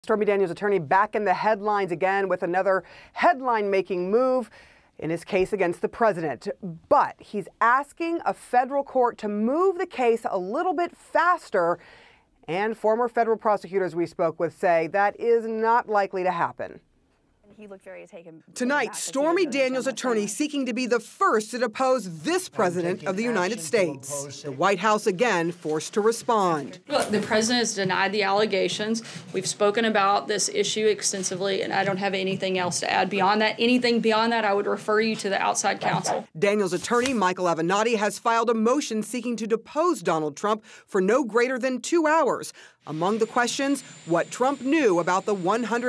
Stormy Daniels' attorney back in the headlines again with another headline-making move in his case against the president. But he's asking a federal court to move the case a little bit faster. And former federal prosecutors we spoke with say that is not likely to happen. He looked very taken. Tonight, Stormy Daniels' attorney seeking to be the first to depose this president of the United States. The White House again forced to respond. Look, the president has denied the allegations. We've spoken about this issue extensively, and I don't have anything else to add beyond that. Anything beyond that, I would refer you to the outside counsel. Daniels' attorney, Michael Avenatti, has filed a motion seeking to depose Donald Trump for no greater than 2 hours. Among the questions, what Trump knew about the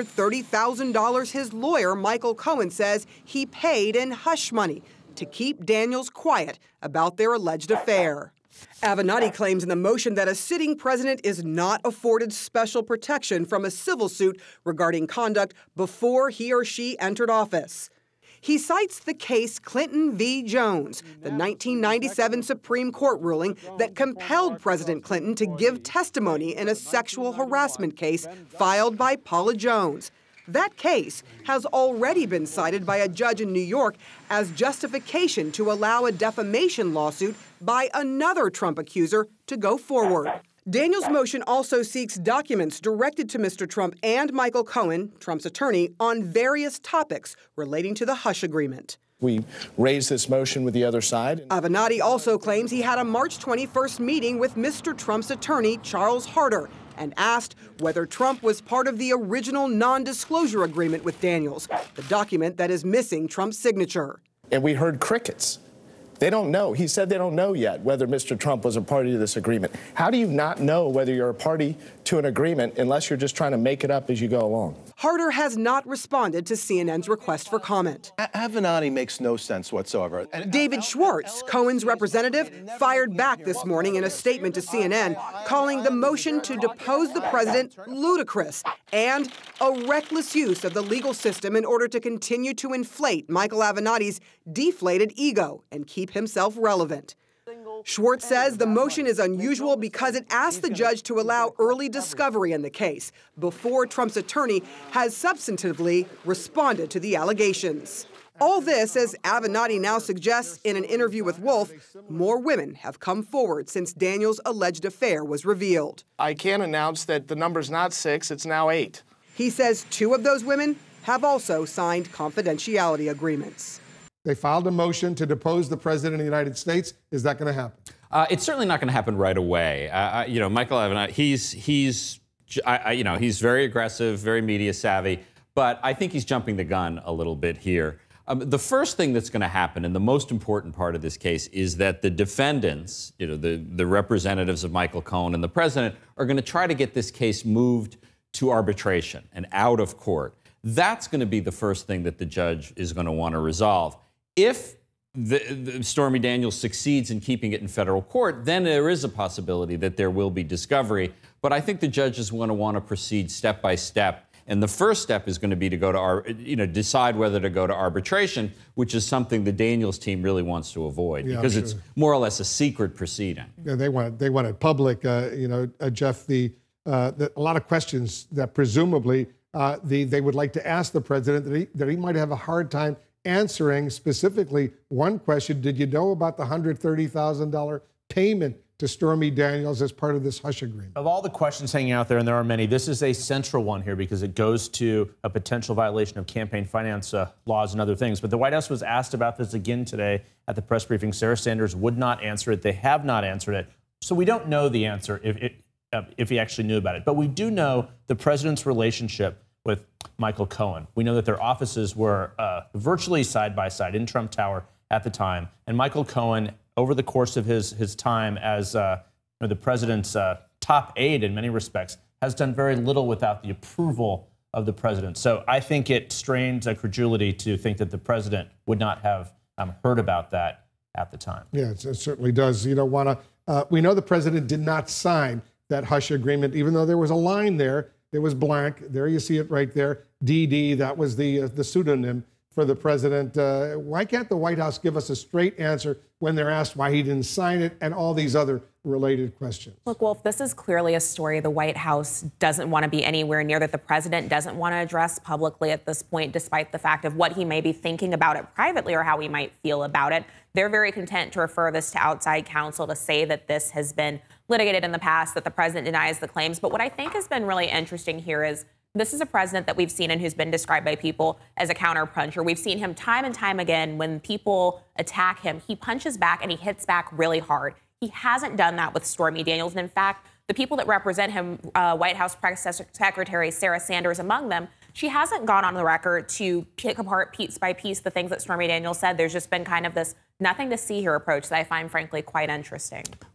$130,000 his lawyer, Michael Cohen, says he paid in hush money to keep Daniels quiet about their alleged affair. Avenatti claims in the motion that a sitting president is not afforded special protection from a civil suit regarding conduct before he or she entered office. He cites the case Clinton v. Jones, the 1997 Supreme Court ruling that compelled President Clinton to give testimony in a sexual harassment case filed by Paula Jones. That case has already been cited by a judge in New York as justification to allow a defamation lawsuit by another Trump accuser to go forward. Daniels' motion also seeks documents directed to Mr. Trump and Michael Cohen, Trump's attorney, on various topics relating to the hush agreement. We raised this motion with the other side. Avenatti also claims he had a March 21st meeting with Mr. Trump's attorney, Charles Harder, and asked whether Trump was part of the original non-disclosure agreement with Daniels, the document that is missing Trump's signature. And we heard crickets. They don't know. He said they don't know yet whether Mr. Trump was a party to this agreement. How do you not know whether you're a party to an agreement unless you're just trying to make it up as you go along? Harder has not responded to CNN's request for comment. Avenatti makes no sense whatsoever. David Schwartz, Cohen's representative, fired back this morning in a statement to CNN, calling the motion to depose the president ludicrous and a reckless use of the legal system in order to continue to inflate Michael Avenatti's deflated ego and keep himself relevant. Schwartz says the motion is unusual because it asks the judge to allow early discovery in the case before Trump's attorney has substantively responded to the allegations. All this, as Avenatti now suggests in an interview with Wolf, more women have come forward since Daniels' alleged affair was revealed. I can announce that the number's not 6, it's now 8. He says 2 of those women have also signed confidentiality agreements. They filed a motion to depose the president of the United States. Is that going to happen? It's certainly not going to happen right away. Michael Avenatti, he's very aggressive, very media savvy, but I think he's jumping the gun a little bit here. The first thing that's going to happen, and the most important part of this case, is that the defendants, the representatives of Michael Cohen and the president, are going to try to get this case moved to arbitration and out of court. That's going to be the first thing that the judge is going to want to resolve. If the Stormy Daniels succeeds in keeping it in federal court, then there is a possibility that there will be discovery. But I think the judges going to want to proceed step by step. And the first step is going to be to go to decide whether to go to arbitration, which is something the Daniels team really wants to avoid because it's more or less a secret proceeding. Yeah, they want it public. Jeff, a lot of questions that presumably they would like to ask the president that he might have a hard time answering. Specifically, one question: did you know about the $130,000 payment to Stormy Daniels as part of this hush agreement? Of all the questions hanging out there, and there are many, this is a central one here because it goes to a potential violation of campaign finance laws and other things. But the White House was asked about this again today at the press briefing. Sarah Sanders would not answer it. They have not answered it. So we don't know the answer if he actually knew about it. But we do know the president's relationship with Michael Cohen. We know that their offices were virtually side by side in Trump Tower at the time. And Michael Cohen, over the course of his time as the president's top aide in many respects, has done very little without the approval of the president. So I think it strains credulity to think that the president would not have heard about that at the time. Yeah, it certainly does. You don't want to. We know the president did not sign that hush agreement, even though there was a line there. There was blank. There you see it right there. DD, that was the pseudonym for the president. Why can't the White House give us a straight answer when they're asked why he didn't sign it and all these other related questions. Look, Wolf, this is clearly a story the White House doesn't want to be anywhere near, that the president doesn't want to address publicly at this point, despite the fact of what he may be thinking about it privately or how he might feel about it. They're very content to refer this to outside counsel to say that this has been litigated in the past, that the president denies the claims. But what I think has been really interesting here is this is a president that we've seen and who's been described by people as a counterpuncher. We've seen him time and time again when people attack him, he punches back and he hits back really hard. He hasn't done that with Stormy Daniels. And in fact, the people that represent him, White House Press Secretary Sara Sidner among them, she hasn't gone on the record to pick apart piece by piece the things that Stormy Daniels said. There's just been kind of this nothing to see here approach that I find, frankly, quite interesting.